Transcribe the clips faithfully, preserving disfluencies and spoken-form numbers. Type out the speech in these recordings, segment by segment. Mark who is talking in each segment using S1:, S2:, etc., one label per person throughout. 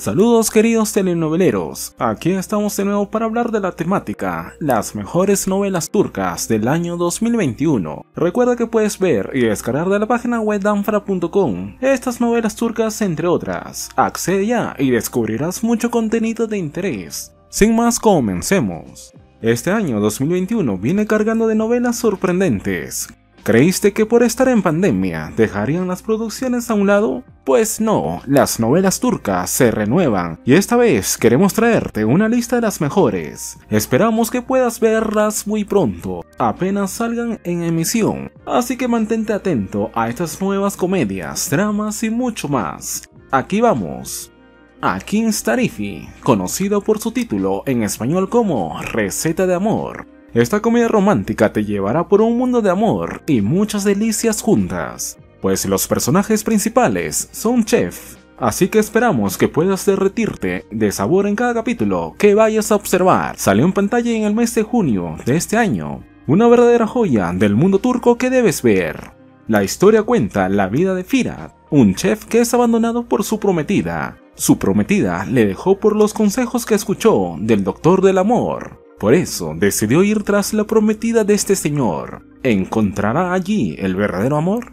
S1: Saludos queridos telenoveleros, aquí estamos de nuevo para hablar de la temática, las mejores novelas turcas del año dos mil veintiuno. Recuerda que puedes ver y descargar de la página web danfra punto com estas novelas turcas entre otras. Accede ya y descubrirás mucho contenido de interés. Sin más, comencemos. Este año dos mil veintiuno viene cargando de novelas sorprendentes. ¿Creíste que por estar en pandemia dejarían las producciones a un lado? Pues no, las novelas turcas se renuevan y esta vez queremos traerte una lista de las mejores. Esperamos que puedas verlas muy pronto, apenas salgan en emisión, así que mantente atento a estas nuevas comedias, dramas y mucho más. Aquí vamos. Akins Tarifi, conocido por su título en español como Receta de Amor. Esta comedia romántica te llevará por un mundo de amor y muchas delicias juntas, pues los personajes principales son chef, así que esperamos que puedas derretirte de sabor en cada capítulo que vayas a observar. Salió en pantalla en el mes de junio de este año, una verdadera joya del mundo turco que debes ver. La historia cuenta la vida de Firat, un chef que es abandonado por su prometida. Su prometida le dejó por los consejos que escuchó del doctor del amor. Por eso decidió ir tras la prometida de este señor. ¿Encontrará allí el verdadero amor?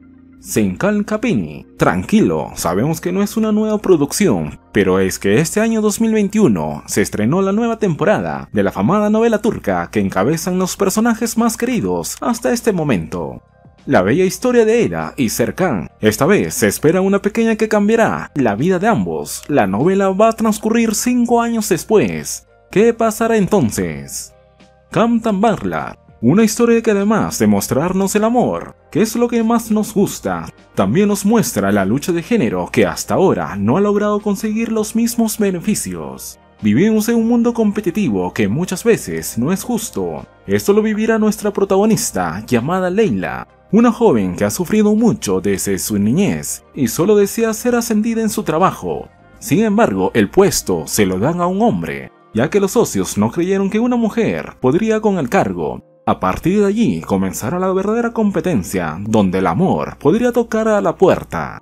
S1: Senkal Kapini. Tranquilo, sabemos que no es una nueva producción, pero es que este año dos mil veintiuno se estrenó la nueva temporada de la afamada novela turca que encabezan los personajes más queridos hasta este momento. La bella historia de Era y Serkan. Esta vez se espera una pequeña que cambiará la vida de ambos. La novela va a transcurrir cinco años después. ¿Qué pasará entonces? Kamtan Barlar, una historia que además de mostrarnos el amor, que es lo que más nos gusta, también nos muestra la lucha de género que hasta ahora no ha logrado conseguir los mismos beneficios. Vivimos en un mundo competitivo que muchas veces no es justo. Esto lo vivirá nuestra protagonista llamada Leila, una joven que ha sufrido mucho desde su niñez y solo desea ser ascendida en su trabajo. Sin embargo, el puesto se lo dan a un hombre, ya que los socios no creyeron que una mujer podría con el cargo. A partir de allí comenzará la verdadera competencia, donde el amor podría tocar a la puerta.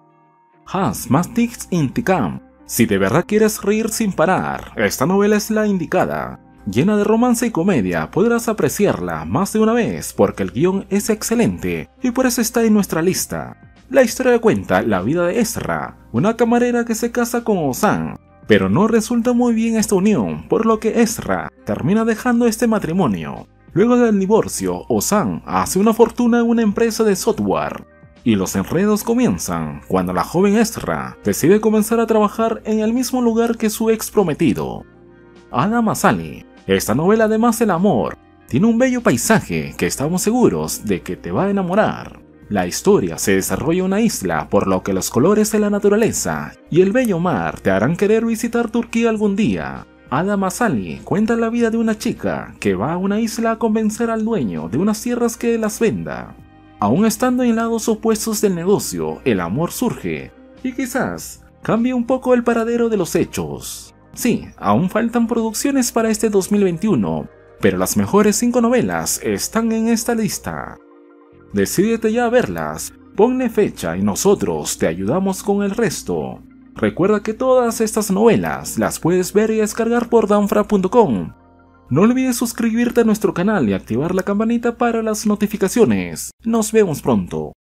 S1: Has Mastix Intikam. Si de verdad quieres reír sin parar, esta novela es la indicada. Llena de romance y comedia, podrás apreciarla más de una vez porque el guión es excelente y por eso está en nuestra lista. La historia cuenta la vida de Esra, una camarera que se casa con Ozan, pero no resulta muy bien esta unión, por lo que Esra termina dejando este matrimonio. Luego del divorcio, Ozan hace una fortuna en una empresa de software, y los enredos comienzan cuando la joven Esra decide comenzar a trabajar en el mismo lugar que su ex prometido. Ada Masali. Esta novela, además del amor, tiene un bello paisaje que estamos seguros de que te va a enamorar. La historia se desarrolla en una isla, por lo que los colores de la naturaleza y el bello mar te harán querer visitar Turquía algún día. Ada Masali cuenta la vida de una chica que va a una isla a convencer al dueño de unas tierras que las venda. Aún estando en lados opuestos del negocio, el amor surge y quizás cambie un poco el paradero de los hechos. Sí, aún faltan producciones para este dos mil veintiuno, pero las mejores cinco novelas están en esta lista. Decídete ya a verlas, ponle fecha y nosotros te ayudamos con el resto. Recuerda que todas estas novelas las puedes ver y descargar por danfra punto com. No olvides suscribirte a nuestro canal y activar la campanita para las notificaciones. Nos vemos pronto.